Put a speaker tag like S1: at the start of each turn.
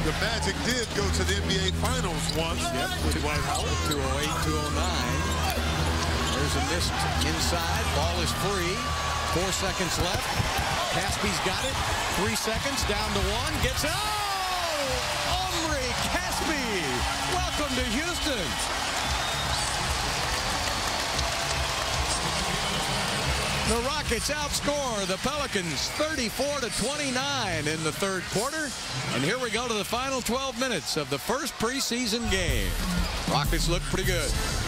S1: The Magic did go to the NBA Finals once.
S2: Yep, with Dwight Howard. 208-209. There's a miss inside. Ball is free. 4 seconds left. Caspi's got it. 3 seconds. Down to 1. Gets out. Omri, Casspi. Welcome to Houston. The Rockets outscore the Pelicans 34-29 in the third quarter. And here we go to the final 12 minutes of the first preseason game. Rockets look pretty good.